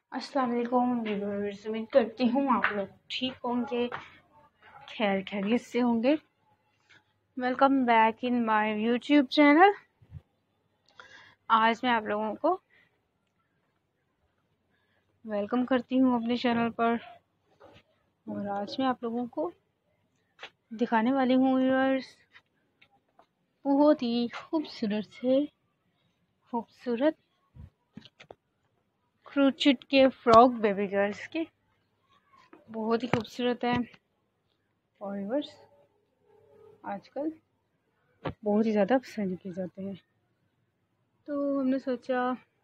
अस्सलाम वालेकुम व्यूअर्स, उम्मीद करती हूँ आप लोग ठीक होंगे, खैर खैरियत से होंगे। Welcome back in my YouTube channel. आज मैं आप लोगों को वेलकम करती हूँ अपने चैनल पर और आज मैं आप लोगों को दिखाने वाली हूँ व्यूअर्स बहुत ही खूबसूरत क्रोचेट के फ्रॉक बेबी गर्ल्स के बहुत ही खूबसूरत है और व्यूअर्स आजकल बहुत ही ज़्यादा पसंद किए जाते हैं। तो हमने सोचा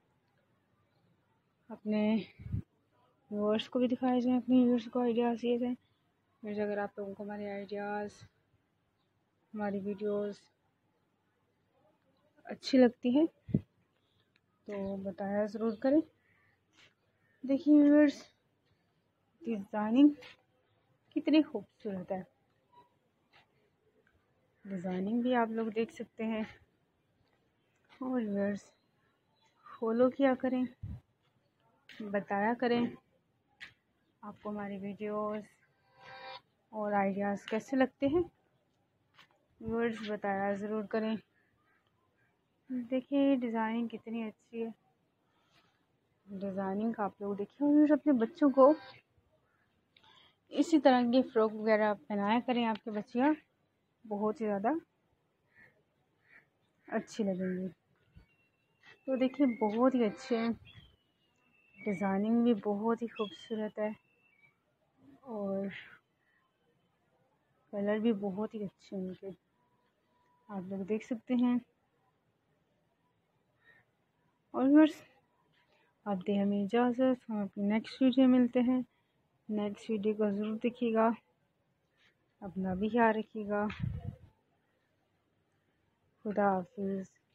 अपने व्यूअर्स को भी दिखाया जाए, अपने व्यूअर्स को आइडियाज़ दिए जाएँ। फिर अगर आप लोगों को हमारे आइडियाज़, हमारी वीडियोस अच्छी लगती हैं तो बताया ज़रूर करें। देखिए व्यूअर्स, डिज़ाइनिंग कितनी खूबसूरत है, डिज़ाइनिंग भी आप लोग देख सकते हैं। और व्यूअर्स फॉलो किया करें, बताया करें आपको हमारी वीडियोस और आइडियाज़ कैसे लगते हैं। व्यूअर्स बताया ज़रूर करें। देखिए डिज़ाइनिंग कितनी अच्छी है, डिज़ाइनिंग आप लोग देखिए और अपने बच्चों को इसी तरह की फ्रॉक वगैरह पहनाया करें। आपके बच्चियाँ बहुत ही ज़्यादा अच्छी लगेंगी। तो देखिए बहुत ही अच्छे हैं, डिज़ाइनिंग भी बहुत ही खूबसूरत है और कलर भी बहुत ही अच्छे हैं उनके, आप लोग देख सकते हैं। और व्यूअर्स आप दे हमें इजाज़त, हम अपनी नेक्स्ट वीडियो मिलते हैं। नेक्स्ट वीडियो को ज़रूर देखिएगा, अपना भी ख्याल रखिएगा। खुदा हाफिज़।